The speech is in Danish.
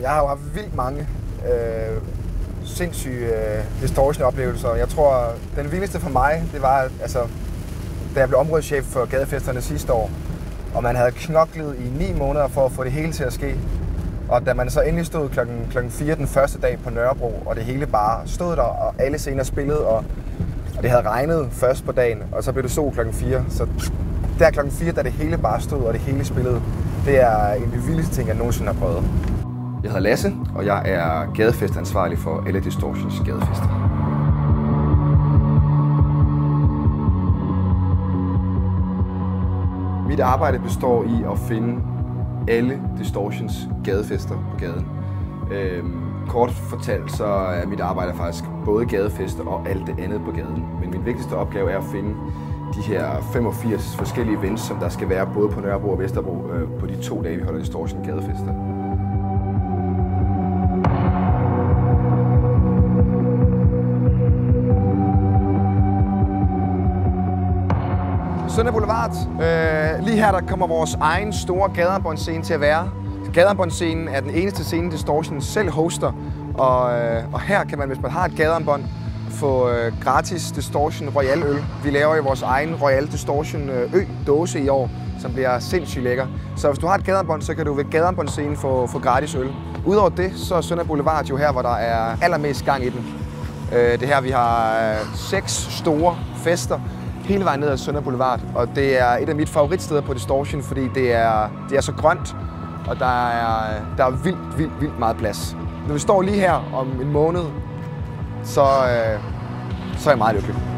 Jeg har jo haft vildt mange sindssyge Distortion-oplevelser. Jeg tror, den vildeste for mig, det var, altså, da jeg blev områdeschef for gadefesterne sidste år, og man havde knoklet i 9 måneder for at få det hele til at ske. Og da man så endelig stod klokken 4 den første dag på Nørrebro, og det hele bare stod der, og alle scener spillede, og det havde regnet først på dagen, og så blev det sol klokken 4. Så der klokken 4, da det hele bare stod, og det hele spillede, det er en af de vildeste ting, jeg nogensinde har prøvet. Jeg hedder Lasse, og jeg er gadefestansvarlig for alle Distortions gadefester. Mit arbejde består i at finde alle Distortions gadefester på gaden. Kort fortalt så er mit arbejde faktisk både gadefester og alt det andet på gaden. Men min vigtigste opgave er at finde de her 85 forskellige events, som der skal være både på Nørrebro og Vesterbro på de 2 dage, vi holder Distortion gadefester. Sønder Boulevard. Lige her der kommer vores egen store Gadearmbånd-scene til at være. Gadearmbånd-scenen er den eneste scene, Distortion selv hoster. Og her kan man, hvis man har et Gadearmbånd, få gratis Distortion Royal øl. Vi laver jo vores egen Royal Distortion ø-dåse i år, som bliver sindssygt lækker. Så hvis du har et Gadearmbånd, så kan du ved Gadearmbånd-scenen få gratis øl. Udover det, så er Sønder Boulevard jo her, hvor der er allermest gang i den. Det her, vi har 6 store fester hele vejen ned ad Sønder Boulevard, og det er et af mine favoritsteder på Distortion, fordi det er så grønt, og der er vildt meget plads. Når vi står lige her om en måned, så er jeg meget lykkelig.